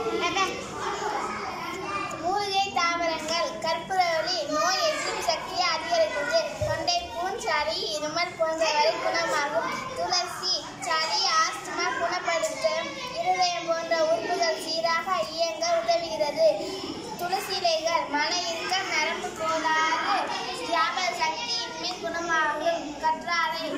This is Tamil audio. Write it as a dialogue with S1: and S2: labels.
S1: மூலிகை தாவரங்கள் கற்பூரவள்ளி நோய் எதிர்ப்பு சக்தியை அதிகரிக்கிறது. தொண்டைப்புண், சளி, இருமல் போன்றவை குணமாகும். துளசி சளி, ஆஸ்துமா குணப்படுத்தும். இருதயம் போன்ற உறுப்புகள் சீராக இயங்க உதவுகிறது. துளசி இலைகள் மன இறுக்கம், நரம்பு கோளாறு, ஞாபக சக்தியின்மை குணமாகும். கற்றாழை